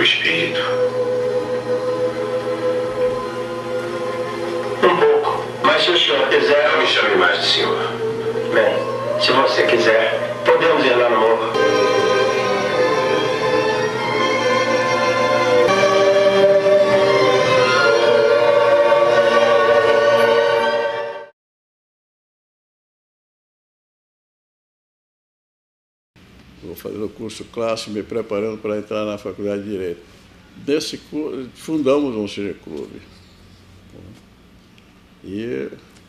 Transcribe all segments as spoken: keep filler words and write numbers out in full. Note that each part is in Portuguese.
espírito? Um pouco. Mas se o senhor quiser... Não me chame mais de senhor. Bem, se você quiser, podemos ir lá no morro. Vou fazendo o curso clássico, me preparando para entrar na Faculdade de Direito. Desse curso, fundamos um cineclube. E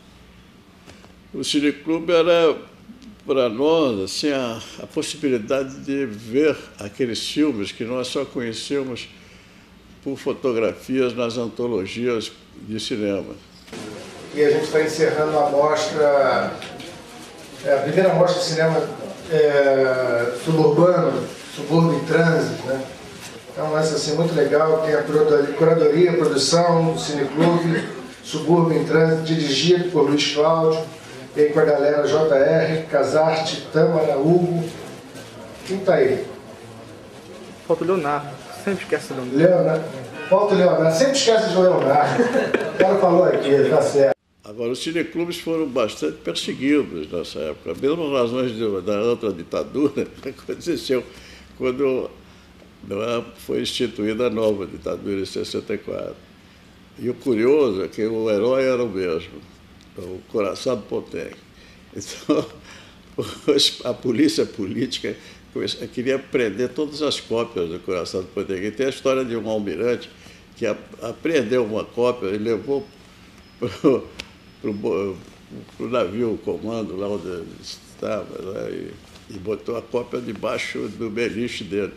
o cineclube era, para nós, assim, a, a possibilidade de ver aqueles filmes que nós só conhecemos por fotografias nas antologias de cinema. E a gente está encerrando a mostra, é, a primeira mostra de cinema é, suburbano, subúrbio em trânsito, né? É um lance assim, muito legal, tem a curadoria, a produção do Cineclube, Subúrbio em Trânsito, dirigido por Luiz Cláudio, e aí com a galera J R, Casarte, Tâmara, Hugo. Quem está aí? Falta o Leonardo, sempre esquece do nome. Leonardo. Falta o Leonardo, sempre esquece de Leonardo. O cara falou aqui, tá certo. Agora, os cineclubes foram bastante perseguidos nessa época, mesmo as razões de, da outra ditadura, que aconteceu quando foi instituída a nova ditadura em sessenta e quatro. E o curioso é que o herói era o mesmo, o Coração do Ponteng. Então, a polícia política queria prender todas as cópias do Coração do Ponteng. E tem a história de um almirante que apreendeu uma cópia e levou para o navio, o comando, lá onde estava, né, e, e botou a cópia debaixo do beliche dele.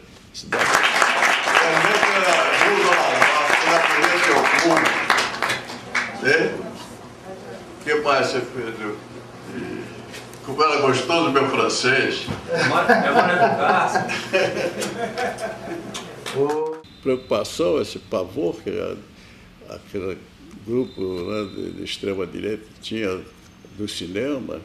O que mais você fez? Como ela gostou do meu francês? Preocupação, esse pavor que aquele grupo, né, de, de extrema-direita tinha do cinema,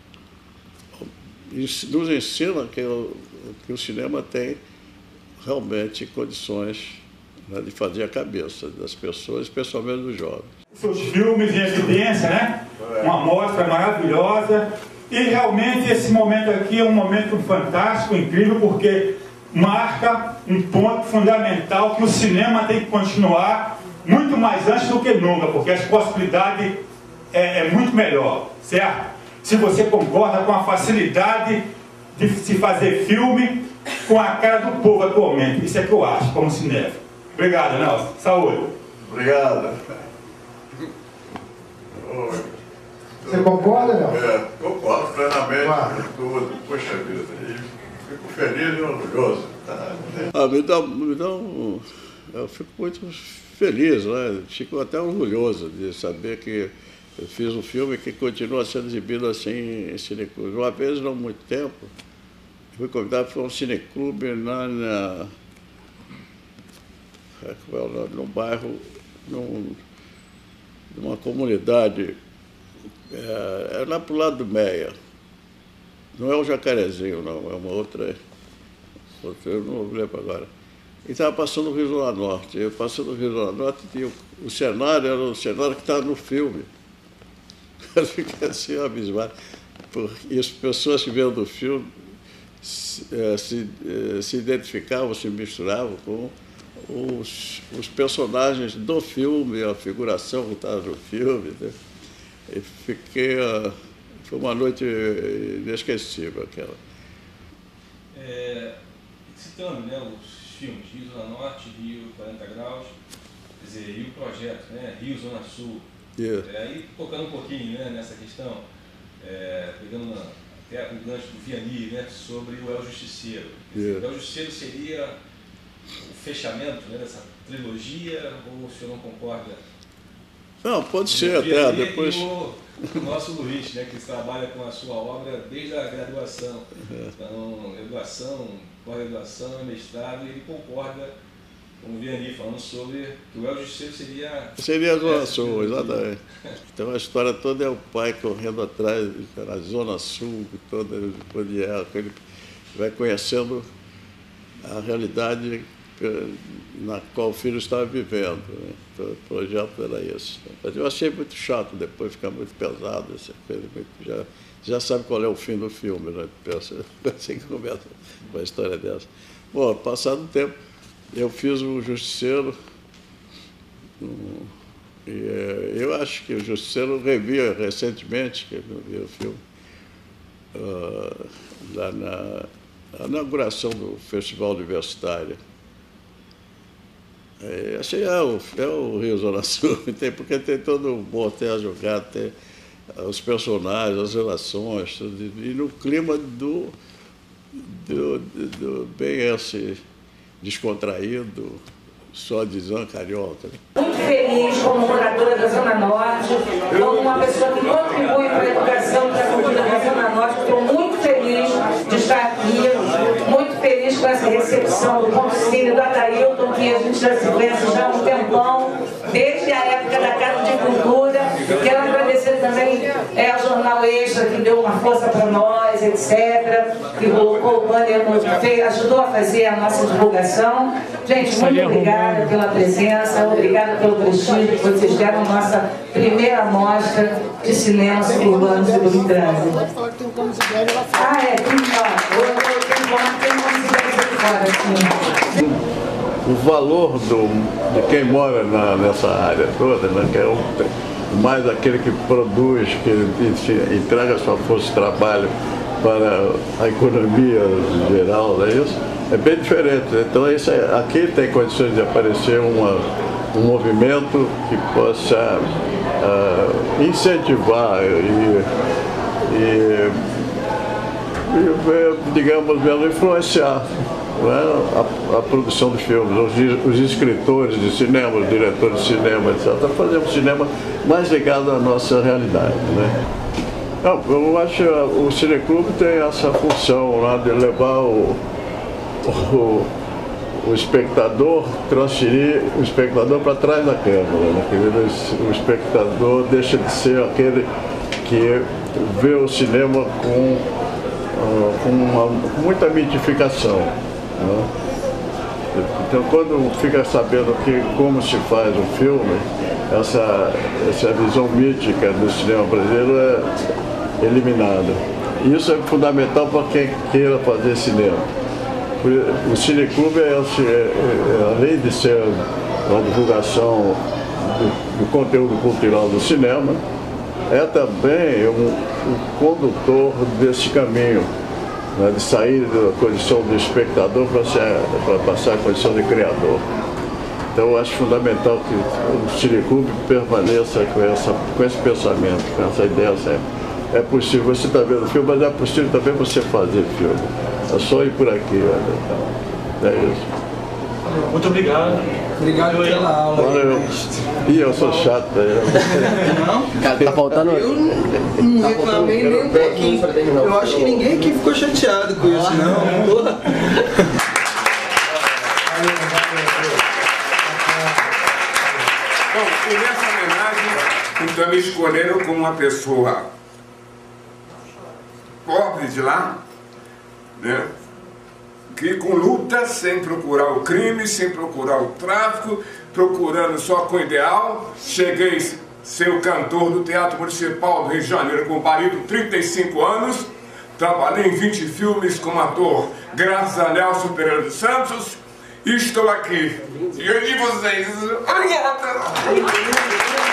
nos ensina que o, que o cinema tem realmente condições, né, de fazer a cabeça das pessoas, especialmente dos jovens. Seus filmes em evidência, né? Uma mostra maravilhosa. E realmente esse momento aqui é um momento fantástico, incrível, porque marca um ponto fundamental que o cinema tem que continuar muito mais antes do que nunca, porque as possibilidades é, é muito melhor, certo? Se você concorda com a facilidade de se fazer filme com a cara do povo atualmente. Isso é que eu acho, como cinéfilo. Obrigado, Nelson. Saúde. Obrigado. Você concorda, Nelson? É, concordo plenamente Claro. com tudo. Poxa vida, fico feliz e orgulhoso. Ah, me dá, me dá um... Eu fico muito feliz, né? Fico até orgulhoso de saber que eu fiz um filme que continua sendo exibido assim em cineclube. Uma vez, não há muito tempo, eu fui convidado para um cineclube na, na, como é o nome, num bairro, num, numa comunidade, é, é lá para o lado do Meia. Não é o Jacarezinho, não, é uma outra, outra eu não lembro agora. E estava passando o Rio do Norte. Eu passando o Rio do Norte, e o, o cenário era o cenário que estava no filme. Eu fiquei assim abismado. E as pessoas que viam do filme se, se, se identificavam, se misturavam com os, os personagens do filme, a figuração que estava no filme. Né? E fiquei... Foi uma noite inesquecível aquela. É, citando, né, os filmes Rio Zona Norte, Rio quarenta graus, quer dizer, e o projeto, né, Rio Zona Sul. Yeah. É, aí tocando um pouquinho, né, nessa questão, é, pegando na, até o gancho do Vianney, né, sobre o El Justiceiro. Yeah. O El Justiceiro seria o fechamento, né, dessa trilogia, ou o senhor não concorda? Não, pode ser até, depois... O, o nosso Luiz, né, que trabalha com a sua obra desde a graduação. É. Então, graduação, pós-graduação, mestrado, e ele concorda com o Vianney, falando sobre que o El Justiceiro seria... Seria a Zona Sul, exatamente. Então a história toda é o pai correndo atrás da Zona Sul, toda onde é, ele vai conhecendo a realidade na qual o filho estava vivendo. Né? Então, o projeto era esse. Mas eu achei muito chato depois, ficar muito pesado, essa coisa, muito, já, já sabe qual é o fim do filme, né? Pensa, assim que começa com a história dessa. Bom, passado o tempo, eu fiz o Justiceiro, um, e eu acho que o Justiceiro revi recentemente, que eu vi o filme, uh, lá na a inauguração do Festival Universitário. É, achei, é o, é o Rio Zona Sul, tem, porque tem todo o Botel jogado, tem os personagens, as relações, tudo, e no clima do, do, do, do bem esse descontraído, só de Zan Carioca. Muito feliz como moradora da Zona Norte, como uma pessoa que contribui para a educação e para a cultura da Zona Norte. Estou muito feliz de estar aqui, muito feliz com essa recepção do Concílio do Adailton, que a gente já se conhece já há um tempão, desde a época da Casa de Cultura. Quero agradecer também é, ao Jornal Extra, que deu uma força para nós, etcétera, que colocou o banner, ajudou a fazer a nossa divulgação. Gente, muito obrigada pela presença, obrigada pelo prestígio que vocês deram à nossa primeira mostra de cinema suburbano sobre o trânsito. Ah, é, tem como se o valor do, de quem mora na, nessa área toda, né, que é o, mais aquele que produz, que entrega sua força de trabalho para a economia geral, não é isso? É bem diferente. Então, isso é, aqui tem condições de aparecer uma, um movimento que possa uh, incentivar e, e, e, digamos mesmo, influenciar, né, a, a produção de filmes, os, os escritores de cinema, os diretores de cinema, etcétera, fazer um cinema mais ligado à nossa realidade, né? Não, eu acho que o Cineclube tem essa função lá de levar o O, o espectador, transferir o espectador para trás da câmera, né? O espectador deixa de ser aquele que vê o cinema com, uh, com, uma, com muita mitificação, né? Então, quando fica sabendo que, como se faz um filme, essa, essa visão mítica do cinema brasileiro é eliminada. E isso é fundamental para quem queira fazer cinema. O Cineclube, é, é, é, além de ser uma divulgação do, do conteúdo cultural do cinema, é também um, um condutor desse caminho, né, de sair da condição de espectador para passar a condição de criador. Então, eu acho fundamental que o Cineclube permaneça com, essa, com esse pensamento, com essa ideia sempre. É possível, você está vendo o filme, mas é possível também você fazer filme. É só ir por aqui, olha. É isso. Muito obrigado. Obrigado pela aula. Valeu. Ih, eu sou chato. Não? Cara, tá faltando. Eu não, não reclamei nem um pouquinho. Eu acho que ninguém aqui ficou chateado com isso, não. Porra. Bom, e nessa homenagem, então me escolheram como uma pessoa pobre de lá, né? Que com luta, sem procurar o crime, sem procurar o tráfico, procurando só com o ideal, cheguei a ser o cantor do Teatro Municipal do Rio de Janeiro com marido, trinta e cinco anos, trabalhei em vinte filmes como ator, graças a Nelson Pereira dos Santos, e estou aqui. E eu de vocês, obrigada!